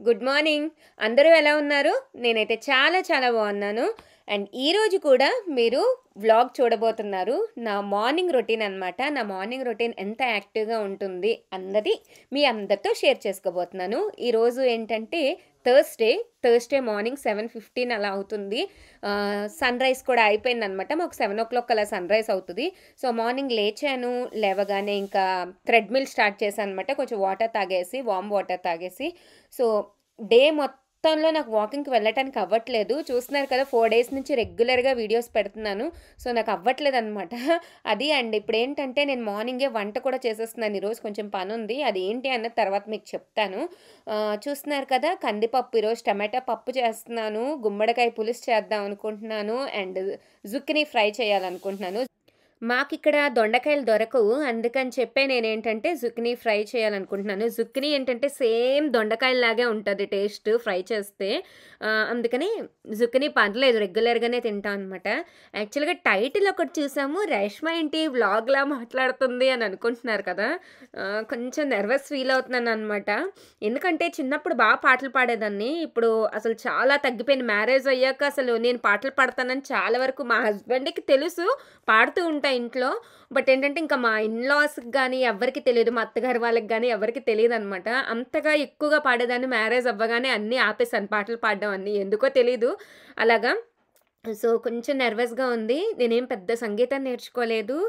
Good morning. అందరూ ఎలా ఉన్నారు? నేనైతే చాలా చాలా బాగున్నాను. అండ్ ఈరోజు కూడా మీరు వ్లాగ్ చూడబోతున్నారు. నా మార్నింగ్ రొటీన్ అనమాట. నా మార్నింగ్ రొటీన్ ఎంత యాక్టివ్గా ఉంటుంది అన్నది మీ అందరితో షేర్ చేసుకోబోతున్నాను. ఈరోజు ఏంటంటే థర్స్డే మార్నింగ్ 7:15 అలా అవుతుంది. సన్ రైజ్ కూడా అయిపోయింది అనమాట. మాకు 7 o'clock అలా సన్ రైజ్ అవుతుంది. సో మార్నింగ్ లేచాను. లేవగానే ఇంకా థ్రెడ్మిల్ స్టార్ట్ చేశాను అనమాట. కొంచెం వాటర్ తాగేసి, వామ్ వాటర్ తాగేసి. సో డే మొత్తంలో నాకు వాకింగ్కి వెళ్ళటానికి అవ్వట్లేదు. చూస్తున్నారు కదా, 4 days నుంచి రెగ్యులర్గా వీడియోస్ పెడుతున్నాను. సో నాకు అవ్వట్లేదు అనమాట. అది అండ్ ఇప్పుడు ఏంటంటే నేను మార్నింగే వంట కూడా చేసేస్తున్నాను. ఈరోజు కొంచెం పని ఉంది. అది ఏంటి అన్నది తర్వాత మీకు చెప్తాను. చూస్తున్నారు కదా, కందిపప్పు ఈరోజు టమాటా పప్పు చేస్తున్నాను. గుమ్మడికాయ పులుసు చేద్దాం అనుకుంటున్నాను. అండ్ జుక్కిని ఫ్రై చేయాలనుకుంటున్నాను. మాకిక్కడ దొండకాయలు దొరకవు. అందుకని చెప్పే నేనేంటంటే జుక్కినీ ఫ్రై చేయాలనుకుంటున్నాను. జుక్కినీ ఏంటంటే సేమ్ దొండకాయలాగే ఉంటుంది టేస్ట్ ఫ్రై చేస్తే. అందుకని జుక్కినీ పర్లేదు, రెగ్యులర్గానే తింటాం అనమాట. యాక్చువల్గా టైటిల్ ఒకటి చూసాము, రేష్మ ఏంటి వ్లాగ్లా మాట్లాడుతుంది అని అనుకుంటున్నారు కదా. కొంచెం నర్వస్ ఫీల్ అవుతున్నాను అనమాట. ఎందుకంటే చిన్నప్పుడు బాగా పాటలు పాడేదాన్ని. ఇప్పుడు అసలు చాలా తగ్గిపోయింది. మ్యారేజ్ అయ్యాక అసలు నేను పాటలు పాడతానని చాలా వరకు మా హస్బెండ్కి తెలుసు, పాడుతూ ఉంటా ఇంట్లో. బట్ ఏంటంటే ఇంకా మా ఇన్లాస్కి కానీ ఎవరికి తెలియదు, మా అత్తగారి వాళ్ళకి కానీ ఎవరికి తెలియదు అనమాట. అంతగా ఎక్కువగా పాడేదాన్ని. మ్యారేజ్ అవ్వగానే అన్నీ ఆపేసాను, పాటలు పాడడం అన్నీ ఎందుకో తెలీదు అలాగా. సో కొంచెం నర్వస్గా ఉంది. నేనేం పెద్ద సంగీతం నేర్చుకోలేదు.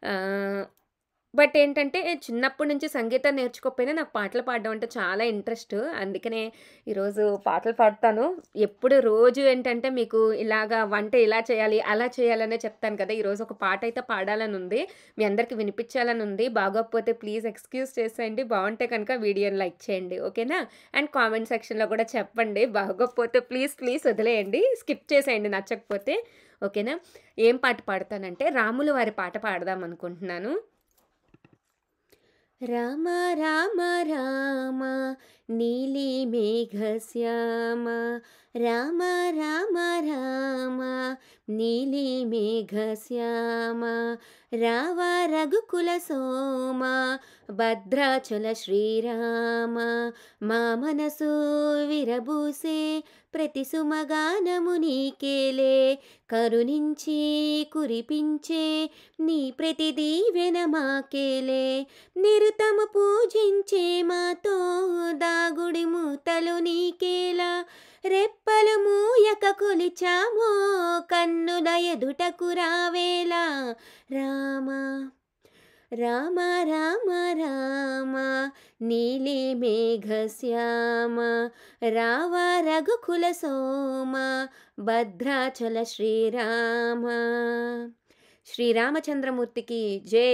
బట్ ఏంటంటే చిన్నప్పటి నుంచి సంగీతం నేర్చుకోకపోయినా నాకు పాటలు పాడడం అంటే చాలా ఇంట్రెస్ట్. అందుకనే ఈరోజు పాటలు పాడతాను. ఎప్పుడు రోజు ఏంటంటే మీకు ఇలాగా వంట ఇలా చేయాలి అలా చేయాలనే చెప్తాను కదా. ఈరోజు ఒక పాట అయితే పాడాలని ఉంది, మీ అందరికీ వినిపించాలని ఉంది. బాగోకపోతే ప్లీజ్ ఎక్స్క్యూజ్ చేసేయండి. బాగుంటే కనుక వీడియోని లైక్ చేయండి, ఓకేనా? అండ్ కామెంట్ సెక్షన్లో కూడా చెప్పండి. బాగోకపోతే ప్లీజ్ వదిలేయండి, స్కిప్ చేసేయండి నచ్చకపోతే, ఓకేనా? ఏం పాట పాడతానంటే రాములు వారి పాట పాడదాం అనుకుంటున్నాను. రామ రామ రామ నీలి మేఘశ్యామ, రామ రామ రామ నీలి మేఘశ్యామ, రావ రఘుకుల సోమ భద్రాచల శ్రీరామ, మా మనసు విరబూసే ప్రతి సుమగానము నీకేలే, కరుణించి కురిపించే నీ ప్రతి దీవెన మాకేలే, నిరుతము పూజించే మాతో దాగుడి మూతలు నీకేలా, రెప్పలు మూయక కొలిచామో కన్నుల ఎదుటకు రావేలా, రామ రామ రామ రామ నీలి మేఘశ్యామ, రావ రఘుకుల సోమ భద్రాచల శ్రీరామ. శ్రీరామచంద్రమూర్తికి జై.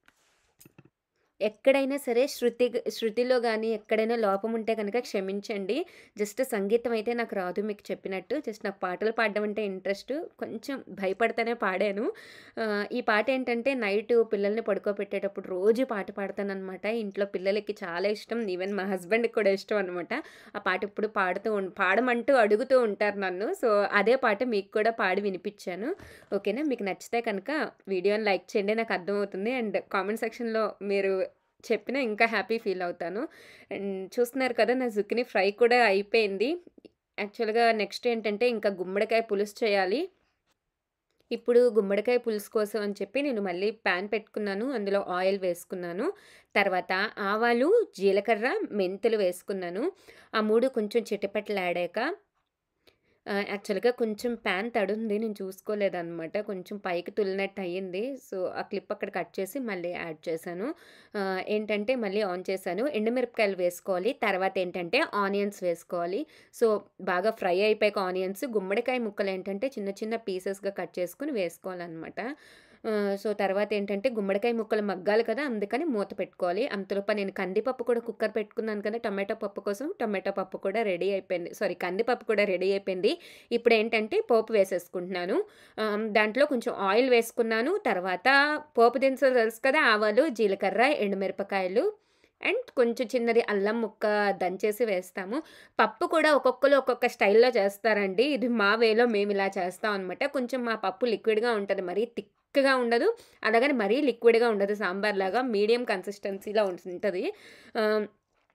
ఎక్కడైనా సరే శృతిలో కానీ ఎక్కడైనా లోపం ఉంటే కనుక క్షమించండి. జస్ట్ సంగీతం అయితే నాకు రాదు, మీకు చెప్పినట్టు. జస్ట్ నాకు పాటలు పాడడం అంటే ఇంట్రెస్ట్. కొంచెం భయపడితేనే పాడాను. ఈ పాట ఏంటంటే నైట్ పిల్లల్ని పడుకోబెట్టేటప్పుడు రోజు పాట పాడతానమాట. ఇంట్లో పిల్లలకి చాలా ఇష్టం, ఈవెన్ మా హస్బెండ్కి కూడా ఇష్టం అనమాట. ఆ పాట ఇప్పుడు పాడమంటూ అడుగుతూ ఉంటారు నన్ను. సో అదే పాట మీకు కూడా పాడి వినిపించాను, ఓకేనా? మీకు నచ్చితే కనుక వీడియోని లైక్ చేయండి, నాకు అర్థమవుతుంది. అండ్ కామెంట్ సెక్షన్లో మీరు చెప్పినా ఇంకా హ్యాపీ ఫీల్ అవుతాను. అండ్ చూస్తున్నారు కదా, నా జుక్కినీ ఫ్రై కూడా అయిపోయింది. యాక్చువల్గా నెక్స్ట్ ఏంటంటే ఇంకా గుమ్మడికాయ పులుసు చేయాలి. ఇప్పుడు గుమ్మడికాయ పులుసు కోసం అని చెప్పి నేను మళ్ళీ ప్యాన్ పెట్టుకున్నాను. అందులో ఆయిల్ వేసుకున్నాను. తర్వాత ఆవాలు, జీలకర్ర, మెంతులు వేసుకున్నాను. ఆ 3 కొంచెం చిటపటలాడాక యాక్చువల్గా కొంచెం ప్యాన్ తడుంది, నేను చూసుకోలేదన్నమాట. కొంచెం పైకి తుల్లినట్టు అయ్యింది. సో ఆ క్లిప్ అక్కడ కట్ చేసి మళ్ళీ యాడ్ చేశాను. ఏంటంటే మళ్ళీ ఆన్ చేశాను. ఎండుమిరపకాయలు వేసుకోవాలి. తర్వాత ఏంటంటే ఆనియన్స్ వేసుకోవాలి. సో బాగా ఫ్రై అయిపోయాక ఆనియన్స్, గుమ్మడికాయ ముక్కలు ఏంటంటే చిన్న చిన్న పీసెస్గా కట్ చేసుకుని వేసుకోవాలన్నమాట. సో తర్వాత ఏంటంటే గుమ్మడికాయ ముక్కలు మగ్గాలి కదా, అందుకని మూత పెట్టుకోవాలి. అంతలోపు నేను కందిపప్పు కూడా కుక్కర్ పెట్టుకున్నాను కదా టమాటో పప్పు కోసం. టమాటో పప్పు కూడా రెడీ అయిపోయింది, సారీ కందిపప్పు కూడా రెడీ అయిపోయింది. ఇప్పుడు ఏంటంటే పోపు వేసేసుకుంటున్నాను. దాంట్లో కొంచెం ఆయిల్ వేసుకున్నాను. తర్వాత పోపు దినుసులు తెలుసు కదా, ఆవాలు, జీలకర్ర, ఎండుమిరపకాయలు అండ్ కొంచెం చిన్నది అల్లం ముక్క దంచేసి వేస్తాము. పప్పు కూడా ఒక్కొక్కరు ఒక్కొక్క స్టైల్లో చేస్తారండి. ఇది మా వేలో మేము ఇలా చేస్తాం అనమాట. కొంచెం మా పప్పు లిక్విడ్గా ఉంటుంది, మరీ థిక్గా ఉండదు, అలాగని మరీ లిక్విడ్గా ఉండదు. సాంబార్ లాగా మీడియం కన్సిస్టెన్సీలో ఉంటుంది.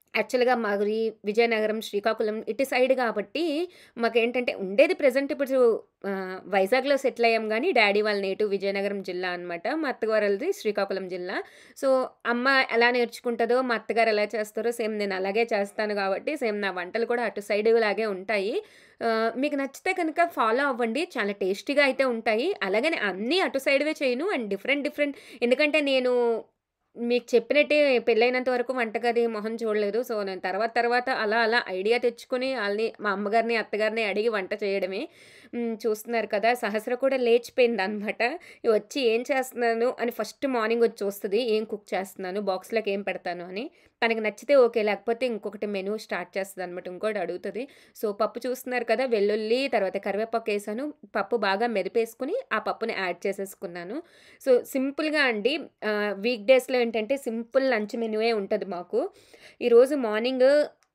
యాక్చువల్‌గా మాది విజయనగరం, శ్రీకాకుళం ఇటు సైడ్ కాబట్టి మాకేంటంటే ఉండేది ప్రెజెంట్ ఇప్పుడు వైజాగ్‌లో సెటిల్ అయ్యాం గానీ, డ్యాడీ వాళ్ళ నేటివ్ విజయనగరం జిల్లా అనమాట. మా అత్తగారోళ్ళది శ్రీకాకుళం జిల్లా. సో, అమ్మ ఎలా నేర్చుకుంటదో, మా అత్తగారు ఎలా చేస్తారో సేమ్ నేను అలాగే చేస్తాను గాబట్టి, సేమ్ నా వంటలు కూడా అటు సైడ్ లాగే ఉంటాయి. మీకు నచ్చితే కనుక ఫాలో అవ్వండి. చాలా టేస్టీగా అయితే ఉంటాయి. అలాగని అన్నీ అటు సైడ్‌వే చేయను. అండ్ డిఫరెంట్ డిఫరెంట్ ఎందుకంటే నేను మీకు చెప్పినట్టే పెళ్ళైనంత వరకు వంటగది మొహం చూడలేదు. సో, నేను తర్వాత తర్వాత అలా అలా ఐడియా తెచ్చుకొని ఆళ్ళని మా అమ్మగారిని, అత్తగారిని అడిగి వంట చేయడమే. చూస్తున్నారు కదా! సహస్ర కూడా లేచిపోయిందనమాట. వచ్చి ఏం చేస్తున్నాను అని ఫస్ట్ మార్నింగ్ వచ్చి చూస్తది. ఏం కుక్ చేస్తున్నాను, బాక్స్‌లోకి ఏం పెడతాను అని. తనకి నచ్చితే ఓకే. లేకపోతే ఇంకొకటి మెనూ స్టార్ట్ చేస్తదనమాట. ఇంకోటి అడుగుతది. సో, పప్పు చూస్తున్నారు కదా! వెల్లుల్లి, తర్వాత కరివేపాకేసాను. పప్పు బాగా మెదిపేసుకొని, ఆ పప్పుని యాడ్ చేసేసుకున్నాను. సో, సింపుల్‌గా అండి వీక్ డేస్‌లో ఏంటంటే సింపుల్ లంచ్ మెన్యూయే ఉంటది మాకు. ఈరోజు మార్నింగ్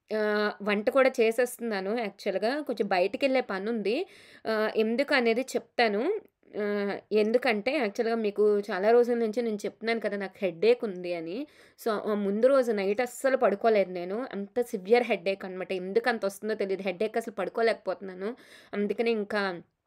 వంట కూడా చేసేస్తున్నాను యాక్చువల్‌గా. కొంచెం బయటికెళ్ళే పనుంది. ఎందుకనేది చెప్తాను. ఎందుకంటే యాక్చువల్‌గా మీకు చాలా రోజుల నుంచి నేను చెప్తున్నాను కదా! నాకు హెడ్‌ఏక్ ఉంది అని. సో, ముందు రోజు నైట్ అస్సలు పడుకోలేదు నేను. అంత సివియర్ హెడ్‌ఏక్ అనమాట. ఎందుకంత వస్తుందో తెలీదు. హెడ్‌ఏక్ అసలు పడుకోలేకపోతున్నాను. అందుకనే ఇంకా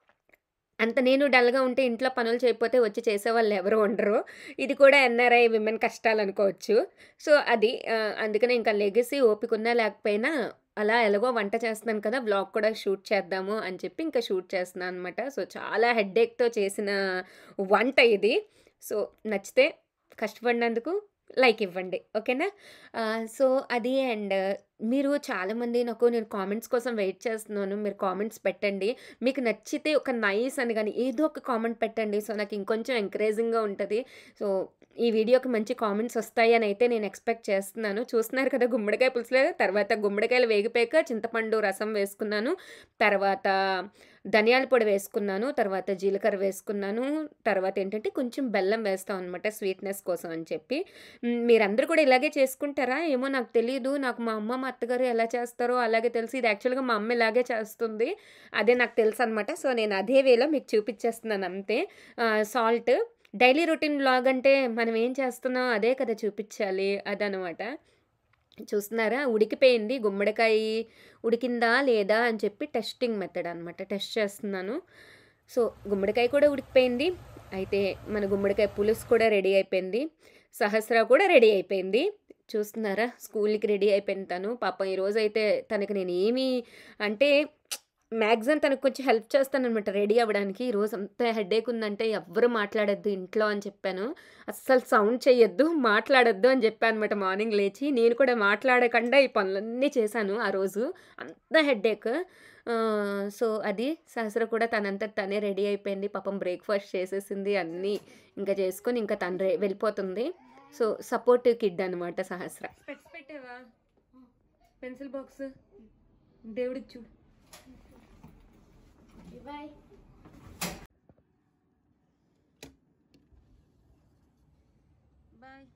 అంత నేను డల్‌గా ఉంటే ఇంట్లో పనులు చేయకపోతే వచ్చి చేసేవాళ్ళు ఎవరు ఉండరు. ఇది కూడా ఎన్ఆర్ఐ విమెన్ కష్టాలనుకోవచ్చు. సో, అది అందుకనే ఇంకా లెగిసి ఓపికున్నా లేకపోయినా అలా ఎలాగో వంట చేస్తున్నాను కదా! వ్లాగ్ కూడా షూట్ చేద్దాము అని చెప్పి ఇంకా షూట్ చేస్తున్నాను అనమాట. సో, చాలా హెడ్‌ఏక్‌తో చేసిన వంట ఇది. సో, నచ్చితే కష్టపడినందుకు లైక్ ఇవ్వండి. ఓకేనా? సో, అది అండ్ మీరు చాలామంది నేను కామెంట్స్ కోసం వెయిట్ చేస్తున్నాను. మీరు కామెంట్స్ పెట్టండి. మీకు నచ్చితే ఒక నైస్ అని గాని, ఏదో ఒక కామెంట్ పెట్టండి. సో, నాకు ఇంకొంచెం ఎంకరేజింగ్‌గా ఉంటది. సో, ఈ వీడియోకి మంచి కామెంట్స్ వస్తాయి అని అయితే నేను ఎక్స్‌పెక్ట్ చేస్తున్నాను. చూస్తున్నారు కదా! గుమ్మడికాయ పులుసులో తర్వాత గుమ్మడికాయలు వేగిపోయాక చింతపండు రసం వేసుకున్నాను. తర్వాత ధనియాల పొడి వేసుకున్నాను. తర్వాత జీలకర్ర వేసుకున్నాను. తర్వాత ఏంటంటే కొంచెం బెల్లం వేస్తాం అనమాట స్వీట్‌నెస్ కోసం అని చెప్పి. మీరందరూ కూడా ఇలాగే చేసుకుంటారా? ఏమో నాకు తెలీదు. నాకు మా అమ్మ, మా అత్తగారు ఎలా చేస్తారో అలాగే తెలుసు. ఇది యాక్చువల్‌గా మా అమ్మ ఇలాగే చేస్తుంది. అదే నాకు తెలుసనమాట. సో, నేను అదే వేలో మీకు చూపిచ్చేస్తున్నాను అంతే. సాల్ట్ డైలీ రొటీన్ వ్లాగ్ అంటే మనం ఏం చేస్తున్నాం అదే కదా చూపిచ్చాలి. అదనమాట. చూస్తున్నారా? ఉడికిపోయింది. గుమ్మడికాయ ఉడికిందా? లేదా? అని చెప్పి టెస్టింగ్ మెథడ్ అనమాట. టెస్ట్ చేస్తున్నాను. సో, గుమ్మడికాయ కూడా ఉడికిపోయింది. అయితే మన గుమ్మడికాయ పులుసు కూడా రెడీ అయిపోయింది. సహస్ర కూడా రెడీ అయిపోయింది. చూస్తున్నారా? స్కూల్‌కి రెడీ అయిపోయింది తను. పాపం ఈరోజైతే తనకి నేనేమి అంటే మాక్సిమం తనకు కొంచెం హెల్ప్ చేస్తాననమాట రెడీ అవ్వడానికి. ఈరోజు అంత హెడేక్ ఉందంటే ఎవ్వరు మాట్లాడొద్దు ఇంట్లో అని చెప్పాను. అస్సలు సౌండ్ చేయొద్దు, మాట్లాడొద్దు అని చెప్పాననమాట మార్నింగ్ లేచి. నేను కూడా మాట్లాడకుండా ఈ పనులన్నీ చేశాను ఆ రోజు. అంత హెడేక్. సో, అది సహస్ర కూడా తనంతట తనే రెడీ అయిపోయింది. పాపం బ్రేక్‌ఫాస్ట్ చేసేసింది. అన్నీ ఇంకా చేసుకొని ఇంకా తను వెళ్ళిపోతుంది. సో, సపోర్టివ్ కిడ్ అనమాట సహస్ర. స్పెట్స్ పెట్టావా? పెన్సిల్ బాక్స్ దేవుడికి చూడు. బాయ్. బాయ్.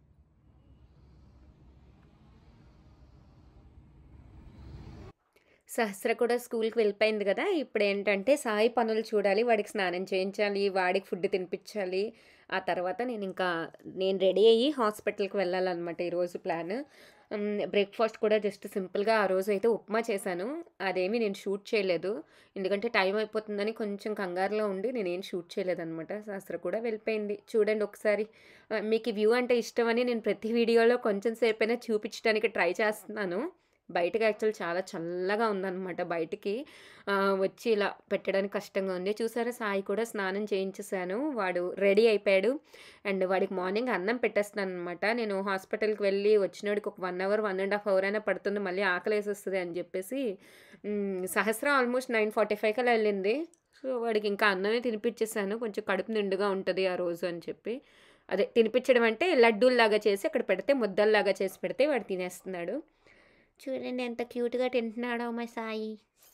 సహస్ర కూడా స్కూల్‌కి వెళ్ళిపోయింది గదా! ఇప్పుడేంటంటే సాయి పనులు చూడాలి. వాడికి స్నానం చేయించాలి, వాడికి ఫుడ్ తినిపించాలి. ఆ తర్వాత నేను రెడీ అయ్యి హాస్పిటల్‌కి వెళ్ళాలనమాట ఈరోజు ప్లాన్. బ్రేక్‌ఫాస్ట్ కూడా జస్ట్ సింపుల్‌గా ఆ రోజైతే ఉప్మా చేశాను. అదేమి నేను షూట్ చేయలేదు. ఎందుకంటే టైం అయిపోతుందని కొంచెం కంగారులో ఉండి నేనేం షూట్ చేయలేదనమాట. సహస్ర కూడా వెళ్ళిపోయింది. చూడండి ఒకసారి. మీకు ఈ వ్యూ అంటే ఇష్టమని నేను ప్రతి వీడియోలో కొంచెం సేపైనా చూపించడానికి ట్రై చేస్తున్నాను. బయటకి యాక్చువల్ చాలా చల్లగా ఉందనమాట బయటికి. వచ్చి ఇలా పెట్టడానికి కష్టంగా ఉంది. చూసారా సాయి కూడా స్నానం చేయించేసాను. వాడు రెడీ అయిపోయాడు. అండ్ వాడికి మార్నింగ్ అన్నం పెట్టేస్తున్నాననమాట. నేను హాస్పిటల్‌కి వెళ్ళి వచ్చినోడికి ఒక 1 అవర్, 1 ½ అవర్ అయినా పడుతుంది. మళ్ళీ ఆకలేసేస్తది అని చెప్పేసి సహస్ర ఆల్మోస్ట్ 9:45 కల్లా వెళ్ళింది. సో, వాడికి ఇంకా అన్నమే తినిపించేసాను. కొంచెం కడుపు నిండుగా ఉంటది ఆ రోజు అని చెప్పి. అదే తినిపించడం అంటే లడ్డూల్లాగా చేసి అక్కడ పెడితే ముద్దల్లాగా చేసి పెడితే వాడు తినేస్తున్నాడు. చూడండి ఎంత క్యూట్‌గా తింటున్నాడో మా సాయి.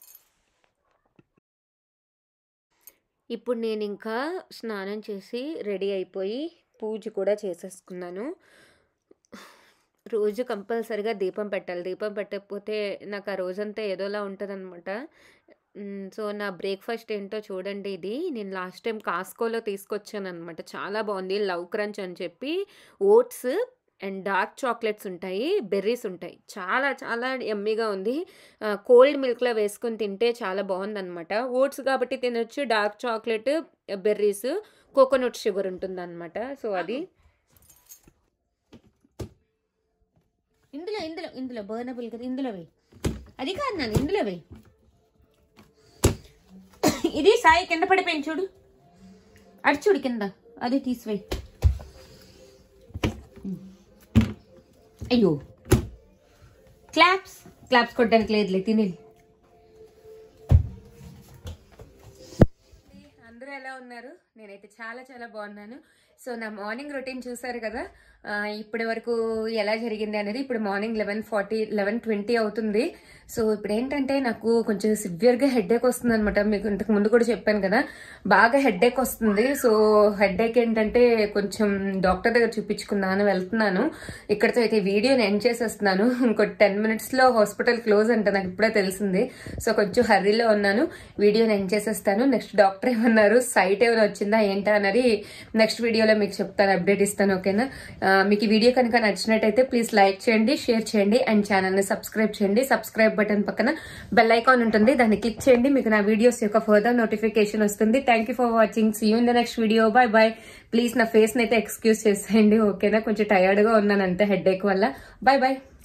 ఇప్పుడు నేనింకా స్నానం చేసి రెడీ అయిపోయి పూజ కూడా చేసేసుకున్నాను. రోజు కంపల్సరీగా దీపం పెట్టాలి. దీపం పెట్టకపోతే నాకు ఆ రోజంతా ఏదోలా ఉంటదనమాట. సో, నా బ్రేక్‌ఫాస్ట్ ఏంటో చూడండి ఇది. నేను లాస్ట్ టైమ్ కాస్కోలో తీసుకొచ్చాననమాట. చాలా బావుంది. లవ్ క్రంచ్ అని చెప్పి ఓట్స్ అండ్ డార్క్ చాక్లెట్స్ ఉంటాయి, బెర్రీస్ ఉంటాయి. చాలా చాలా యమ్మీగా ఉంది. కోల్డ్ మిల్క్లో వేసుకొని తింటే చాలా బాగుందన్నమాట. ఓట్స్ కాబట్టి తినొచ్చు, dark chocolate, berries, coconut sugar ఉంటుందన్నమాట. సో అది ఇందులో బర్నబుల్ కదా, ఇందులో వేయి. అది కాదు నాన్న, ఇందులో వేయి. ఇది సాయి కింద పడిపోయింది చూడు, అది చూడు కింద, అది తీసివేయి. అయ్యో, క్లాప్స్ కొట్టడానికి లేదులే, తినేది. అందరూ ఎలా ఉన్నారు? నేనైతే చాలా చాలా బాగున్నాను. సో నా మార్నింగ్ రొటీన్ చూసారు కదా, ఇప్పటి వరకు ఎలా జరిగింది అనేది. ఇప్పుడు మార్నింగ్ 11:20 అవుతుంది. సో ఇప్పుడు ఏంటంటే నాకు కొంచెం సివియర్గా హెడ్ఏక్ వస్తుంది అనమాట. మీకు ఇంతకు ముందు కూడా చెప్పాను కదా, బాగా హెడ్ఏక్ వస్తుంది. సో హెడ్ఏక్ ఏంటంటే కొంచెం డాక్టర్ దగ్గర చూపించుకున్నాను, వెళ్తున్నాను. ఇక్కడతో అయితే వీడియోని ఎండ్ చేసేస్తున్నాను. ఇంకో 10 minutesలో హాస్పిటల్ క్లోజ్ అంటే నాకు ఇప్పుడే తెలిసింది. సో కొంచెం హర్రీలో ఉన్నాను, వీడియోని ఎండ్ చేసేస్తాను. నెక్స్ట్ డాక్టర్ ఏమన్నారు, సైట్ ఏమైనా వచ్చిందా ఏంటా అనేది నెక్స్ట్ వీడియోలో మీకు చెప్తాను, అప్డేట్ ఇస్తాను. ఓకేనా? మీకు ఈ వీడియో కనుక నచ్చినట్టయితే ప్లీజ్ లైక్ చేయండి, షేర్ చేయండి అండ్ ఛానల్ని సబ్స్క్రైబ్ చేయండి. సబ్స్క్రైబ్ బటన్ పక్కన బెల్ ఐకాన్ ఉంటుంది, దాన్ని క్లిక్ చేయండి. మీకు నా వీడియోస్ యొక్క ఫర్దర్ నోటిఫికేషన్ వస్తుంది. Thank you for watching. See you in the next video. Bye bye. Please నా ఫేస్ని అయితే ఎక్స్క్యూజ్ చేసేయండి. ఓకేనా? కొంచెం టయర్డ్గా ఉన్నాను అంతే హెడ్ఏక్ వల్ల. Bye by.